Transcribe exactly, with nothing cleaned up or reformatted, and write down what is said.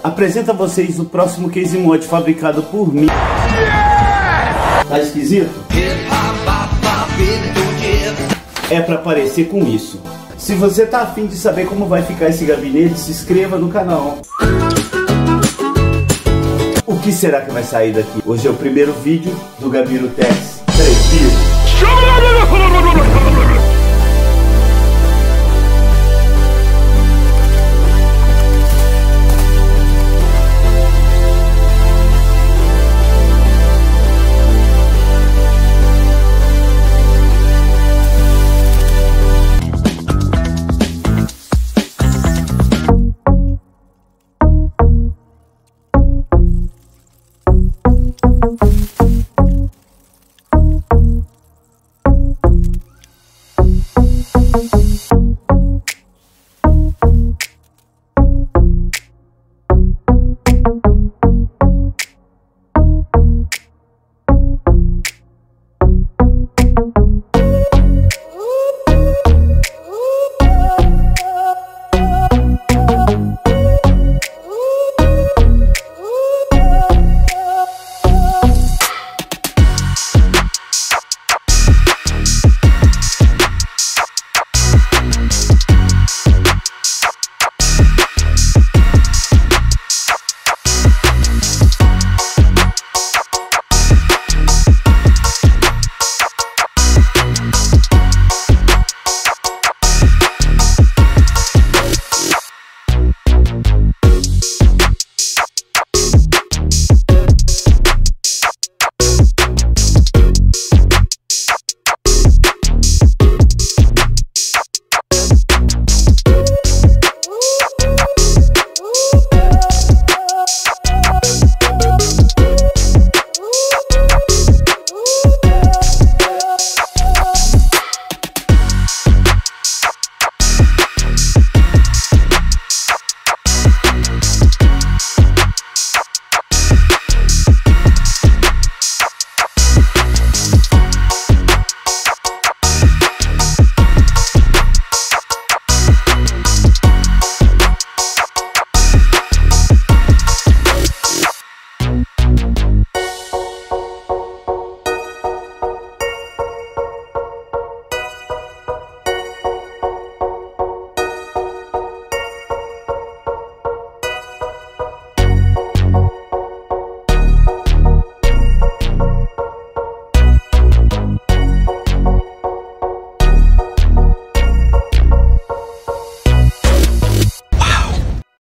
Apresento a vocês o próximo case mod fabricado por mim. Tá esquisito? É pra parecer com isso. Se você tá afim de saber como vai ficar esse gabinete, se inscreva no canal. O que será que vai sair daqui? Hoje é o primeiro vídeo do Gabiro Tex.